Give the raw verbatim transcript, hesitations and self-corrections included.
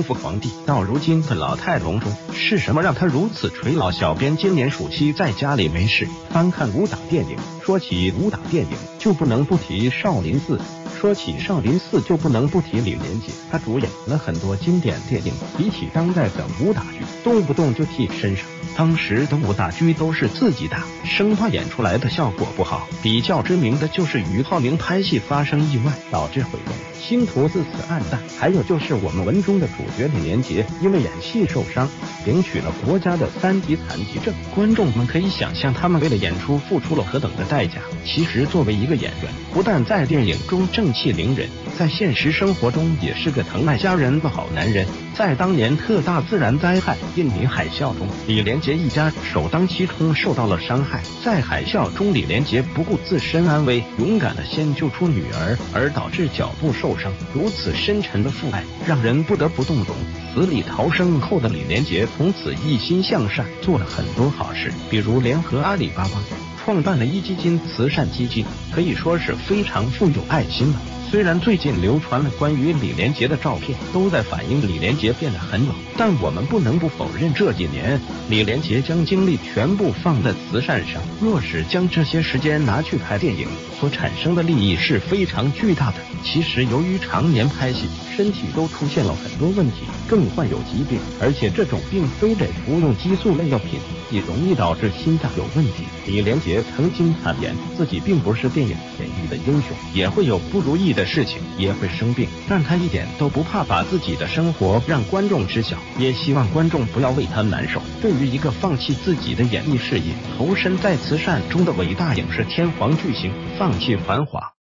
父皇帝，到如今的老态龙钟，是什么让他如此垂老？小编今年暑期在家里没事翻看武打电影，说起武打电影就不能不提少林寺。说起少林寺就不能不提李连杰，他主演了很多经典电影，比起当代的武打剧，动不动就替身上。当时的武打剧都是自己打，生怕演出来的效果不好。比较知名的就是俞灏明拍戏发生意外，导致毁容，星途自此黯淡。还有就是我们文中的主角李连杰，因为演戏受伤，领取了国家的三级残疾证。观众们可以想象他们为了演出付出了何等的代价。其实作为一个演员，不但在电影中正气凌人，在现实生活中也是个疼爱家人的好男人。在当年特大自然灾害印尼海啸中，李连杰一家首当其冲受到了伤害。在海啸中，李连杰不顾自身安危，勇敢地先救出女儿，而导致脚部受伤。如此深沉的父爱，让人不得不动容。死里逃生后的李连杰从此一心向善，做了很多好事，比如联合阿里巴巴创办了壹基金慈善基金，可以说是非常富有爱心了。虽然最近流传了关于李连杰的照片，都在反映李连杰变得很老，但我们不能不否认，这几年李连杰将精力全部放在慈善上。若是将这些时间拿去拍电影，所产生的利益是非常巨大的。其实由于常年拍戏，身体都出现了很多问题，更患有疾病，而且这种病非得服用激素类药品，也容易导致心脏有问题。李连杰曾经坦言，自己并不是电影演绎的英雄，也会有不如意的事情，也会生病，但他一点都不怕把自己的生活让观众知晓，也希望观众不要为他难受。对于一个放弃自己的演艺事业，投身在慈善中的伟大影视天皇巨星，放弃繁华